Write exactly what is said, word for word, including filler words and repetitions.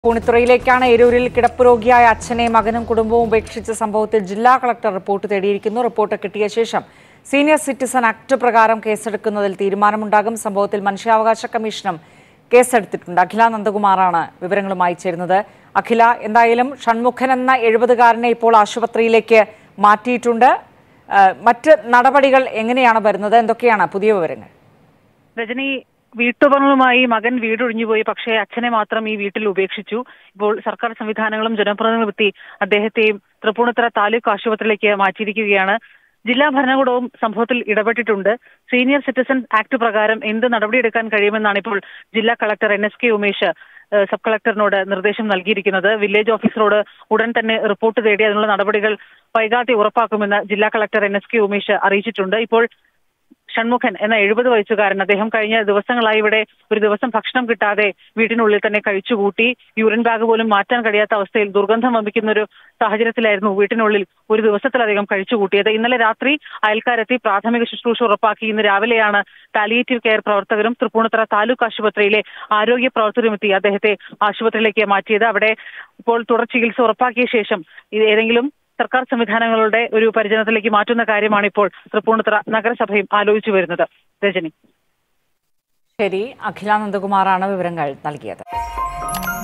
പൂണിത്തുറയിലേക്കാണ് എരൂരിൽ കിടപ്പ് രോഗിയായ അച്ഛനെ മകനും കുടുംബവും ഉപേക്ഷിച്ച സംഭവത്തിൽ ജില്ലാ കളക്ടർ റിപ്പോർട്ട് തേടിയിരിക്കുന്നു. റിപ്പോർട്ട് കിട്ടിയ ശേഷം സീനിയർ സിറ്റിസൺ ആക്ട് പ്രകാരം കേസെടുക്കുന്നതിൽ തീരുമാനമുണ്ടാകും. സംഭവത്തിൽ മനുഷ്യാവകാശ കമ്മീഷനും കേസെടുത്തിട്ടുണ്ട്. അഖില നന്ദകുമാറാണ് വിവരങ്ങളുമായി ചേരുന്നത്. അഖില, എന്തായാലും ഷൺമുഖൻ എന്ന എഴുപതുകാരനെ ഇപ്പോൾ ആശുപത്രിയിലേക്ക് മാറ്റിയിട്ടുണ്ട്. മറ്റ് നടപടികൾ എങ്ങനെയാണ് വരുന്നത്? എന്തൊക്കെയാണ് പുതിയ വിവരങ്ങൾ? രജനി, വീട്ടുപണവുമായി മകൻ വീടൊഴിഞ്ഞുപോയി. പക്ഷേ അച്ഛനെ മാത്രം ഈ വീട്ടിൽ ഉപേക്ഷിച്ചു. ഇപ്പോൾ സർക്കാർ സംവിധാനങ്ങളും ജനപ്രതിനിധികളും എത്തി അദ്ദേഹത്തെയും തൃപ്പൂണിത്തുറ താലൂക്ക് ആശുപത്രിയിലേക്ക് മാറ്റിയിരിക്കുകയാണ്. ജില്ലാ ഭരണകൂടവും സംഭവത്തിൽ ഇടപെട്ടിട്ടുണ്ട്. സീനിയർ സിറ്റിസൺ ആക്ട് പ്രകാരം എന്ത് നടപടിയെടുക്കാൻ കഴിയുമെന്നാണ് ഇപ്പോൾ ജില്ലാ collector N S K Umesh sub കളക്ടറിനോട് നിർദ്ദേശം നൽകിയിരിക്കുന്നത്. വില്ലേജ് ഓഫീസറോട് ഉടൻ തന്നെ റിപ്പോർട്ട് തേടി അതിനുള്ള നടപടികൾ വൈകാതെ ഉറപ്പാക്കുമെന്ന് ജില്ലാ collector N S K Umesh അറിയിച്ചിട്ടുണ്ട്. ഇപ്പോൾ ഷൺമുഖൻ എന്ന എഴുപത് വയസ്സുകാരൻ അദ്ദേഹം കഴിഞ്ഞ ദിവസങ്ങളായി ഇവിടെ ഒരു ദിവസം ഭക്ഷണം കിട്ടാതെ വീട്ടിനുള്ളിൽ തന്നെ കഴിച്ചുകൂട്ടി. യൂറിൻ ബാഗ് പോലും മാറ്റാൻ കഴിയാത്ത അവസ്ഥയിൽ ദുർഗന്ധം വമിക്കുന്ന ഒരു സാഹചര്യത്തിലായിരുന്നു വീട്ടിനുള്ളിൽ ഒരു ദിവസത്തിലധികം കഴിച്ചുകൂട്ടിയത്. ഇന്നലെ രാത്രി അയൽക്കാരെത്തി പ്രാഥമിക ശുശ്രൂഷ ഉറപ്പാക്കി. ഇന്ന് രാവിലെയാണ് പാലിയേറ്റീവ് കെയർ പ്രവർത്തകരും തൃപ്പൂണിത്തുറ താലൂക്ക് ആശുപത്രിയിലെ ആരോഗ്യ പ്രവർത്തകരും എത്തി അദ്ദേഹത്തെ ആശുപത്രിയിലേക്ക് മാറ്റിയത്. അവിടെ ഇപ്പോൾ തുടർ ചികിത്സ ഉറപ്പാക്കിയ ശേഷം ഏതെങ്കിലും സർക്കാർ സംവിധാനങ്ങളുടെ ഒരു പരിചരണത്തിലേക്ക് മാറ്റുന്ന കാര്യമാണ് ഇപ്പോൾ തൃപ്പൂണിത്തുറ നഗരസഭയും ആലോചിച്ചു വരുന്നത്. രജനി, ശരി, അഖില നന്ദകുമാറാണ് വിവരങ്ങൾ നൽകിയത്.